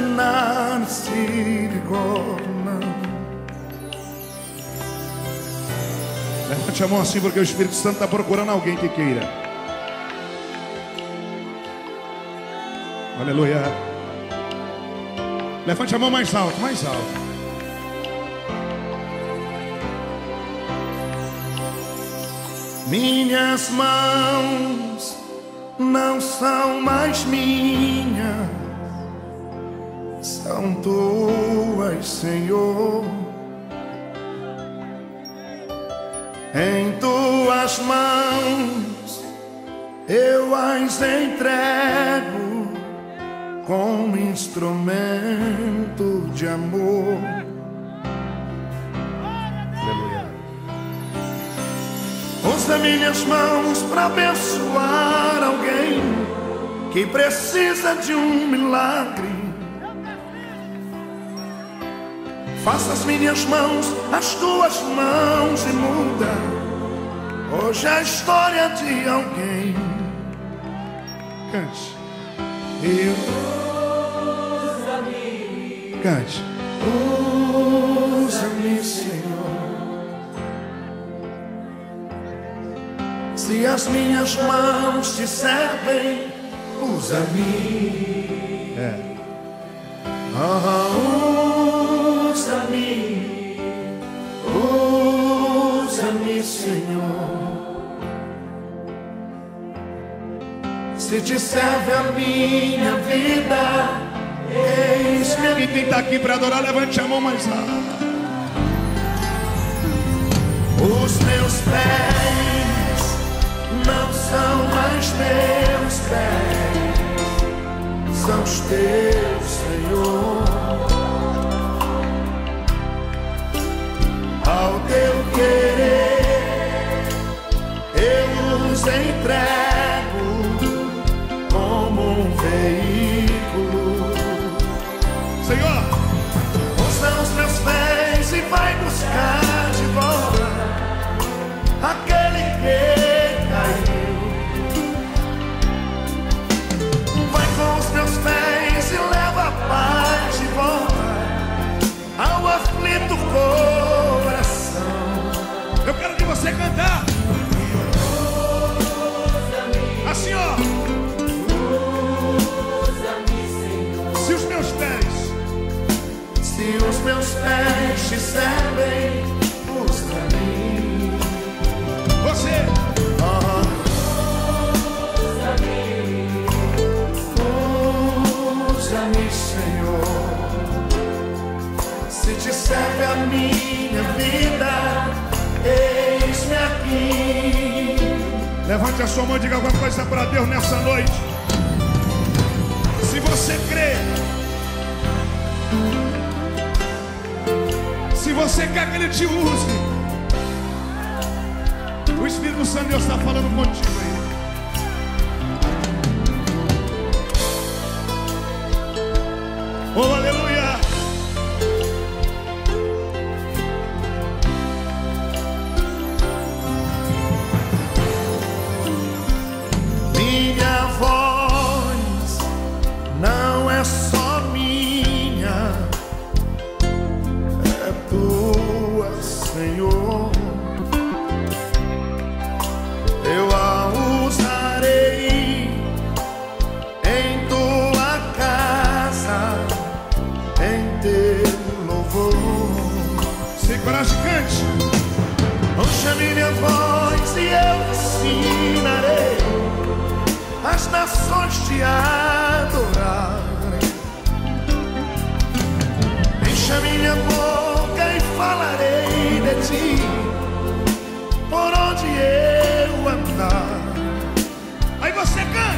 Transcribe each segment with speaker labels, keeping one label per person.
Speaker 1: nasci ricorda.
Speaker 2: Levante a mão assim, porque o Espírito Santo está procurando alguém que queira. Aleluia. Levante a mão mais alto, mais alto.
Speaker 1: Minhas mãos não são mais minhas, são tuas, Senhor. Em tuas mãos eu as entrego como instrumento de amor.
Speaker 2: Aleluia.
Speaker 1: Usa minhas mãos para abençoar alguém que precisa de um milagre. Faça as minhas mãos as tuas mãos e muda hoje a história de alguém.
Speaker 2: Cante.
Speaker 1: Usa-me,
Speaker 2: Cante.
Speaker 1: usa-me, Senhor. Se as minhas mãos te servem, usa-me. Usa-me, usa-me, Senhor. Se te serve a minha vida, eis-me aqui.
Speaker 2: E quem está aqui para adorar, levante a mão mais alto.
Speaker 1: Os meus pés não são mais meus pés, são os teus, Senhor. Ao teu querer eu os entrego como um veículo.
Speaker 2: Senhor,
Speaker 1: Usa os meus pés e vai buscar de volta aquele que caiu. Vai com os meus pés e leva a paz de volta ao aflito coração.
Speaker 2: eu quero que você cantar assim, ó. Se os meus pés,
Speaker 1: Se os meus pés te servem, usa-me.
Speaker 2: você,
Speaker 1: Usa-me, Senhor. Se te serve a minha vida, eis-me aqui.
Speaker 2: levante a sua mão e diga alguma coisa para Deus nessa noite. Se você crê, se você quer que Ele te use, o Espírito Santo de Deus está falando contigo aí. Oh, aleluia.
Speaker 1: Minha voz não é só minha, é tua, Senhor. Eu a usarei em tua casa, em teu louvor.
Speaker 2: Sem coragem, cante.
Speaker 1: Ouça minha voz e eu ensinarei as nações te adorarem. Encha minha boca e falarei de ti por onde eu andar.
Speaker 2: Aí você canta.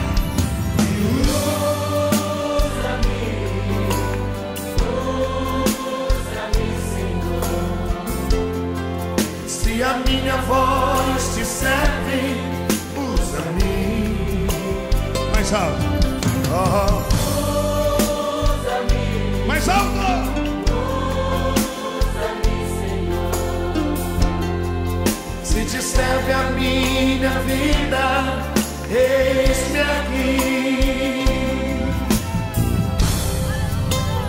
Speaker 1: Se a minha voz te serve, usa-me.
Speaker 2: Mais alto. Mais alto.
Speaker 1: Se te serve a minha vida, eis-me aqui.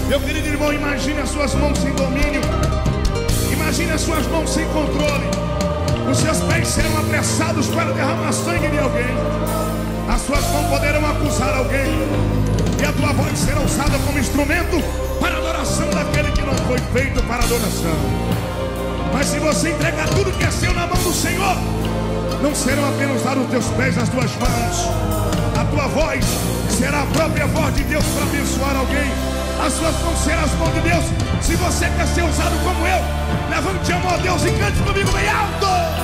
Speaker 2: Meu querido irmão, imagine as suas mãos sem domínio. Imagine as suas mãos sem controle. Os seus pés serão apressados para derramar sangue de alguém. As suas mãos poderão acusar alguém. E a tua voz será usada como instrumento para a adoração daquele que não foi feito para adoração. Mas se você entregar tudo que é seu na mão do Senhor, não serão apenas usados os teus pés, as tuas mãos. A tua voz será a própria voz de Deus para abençoar alguém. As suas mãos serão as mãos de Deus. Se você quer ser usado como eu, levante a mão a Deus e cante comigo bem alto.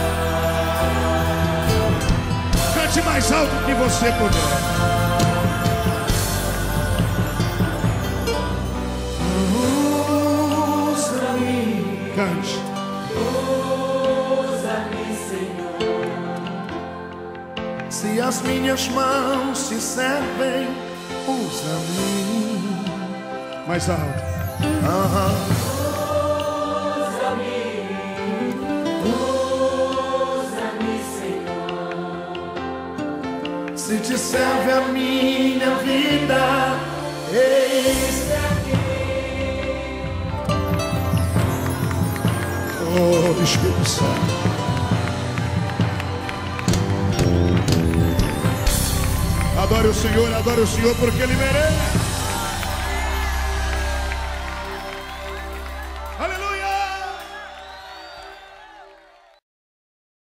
Speaker 2: Cante mais alto que você puder. Usa-me. Cante.
Speaker 1: Usa-me, Senhor. Se as minhas mãos te servem, usa-me.
Speaker 2: Mais alto.
Speaker 1: Usa-me, usa-me, Senhor. Se te serve a minha vida, eis-me aqui.
Speaker 2: Oh, Espírito Santo. Adore o Senhor porque Ele merece.